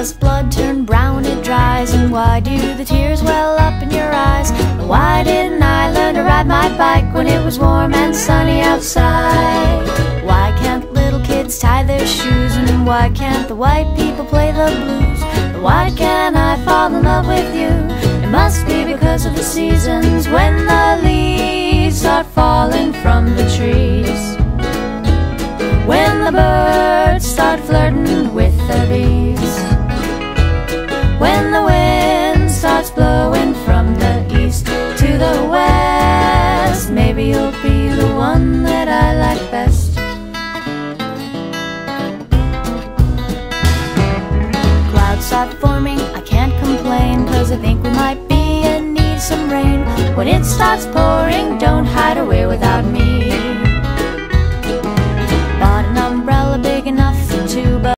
does blood turn brown? It dries. And why do the tears well up in your eyes? And why didn't I learn to ride my bike when it was warm and sunny outside? Why can't little kids tie their shoes? And why can't the white people play the blues? And why can't I fall in love with you? It must be because of the seasons, when the leaves start falling from the trees, when the birds start flirting with the bees, when the wind starts blowing from the east to the west. Maybe you'll be the one that I like best. Clouds start forming, I can't complain, 'cause I think we might be in need of some rain. When it starts pouring, don't hide away without me.